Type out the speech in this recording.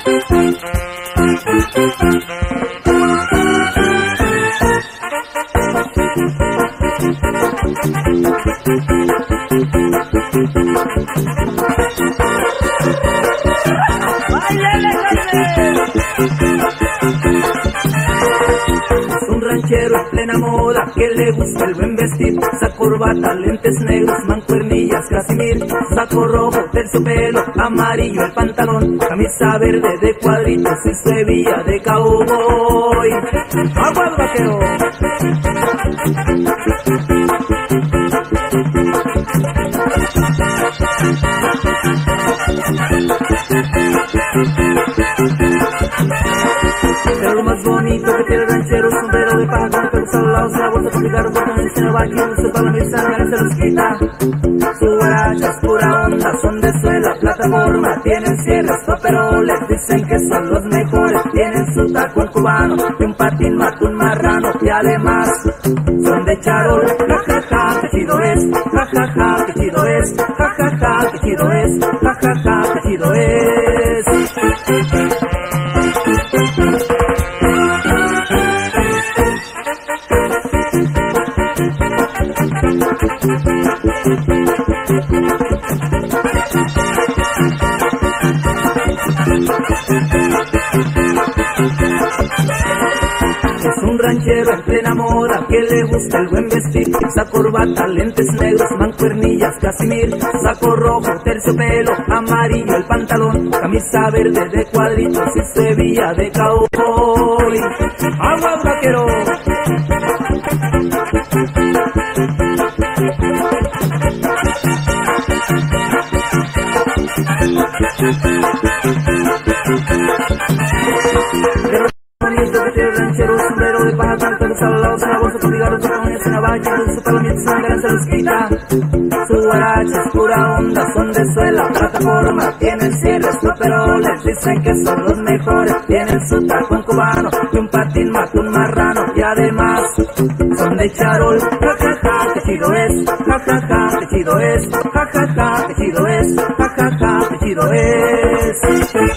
Un ranchero en plena moda que le gusta el buen vestir, usa corbata, lentes negros, mancuernillas, casimir, saco rojo, terciopelo, amarillo el pantalón, camisa verde de cuadritos y su hebilla de cowboy. ¡Aguas, vaquero! Pero lo más bonito que tiene el ranchero es un sombrero de paja con pelos a los lados, la bolsa con cigarro, botones en el baño, se para la mesa, nadie se los quita. Su guaracha es pura onda, son de suela, plataforma, tienen sierras, paperoles, dicen que son los mejores, tienen su tacón cubano, y un patín mata un marrano, y además son de charol, jajaja, que chido es, jajaja, que chido es, jajaja, que chido es, jajaja, que chido es. Es un ranchero en plena moda que le gusta el buen vestir, usa corbata, lentes negros, mancuernillas, casimir, saco rojo, terciopelo, amarillo el pantalón, camisa verde de cuadritos y su hebilla de cowboy. ¡Aguas, vaquero! Sombrero de paja con pelos a los lados, una bolsa con cigarros, botones en la baña, su palomita sangre se los quita. Su guaracha es pura onda, son de suela, plataforma, tienen cierres, paperoles, dicen que son los mejores, tienen su tacón cubano, y un patín mata un marrano, y además son de charol, jajaja, que chido es, jajaja, que chido es, jajaja, que chido es, jajaja, que chido es.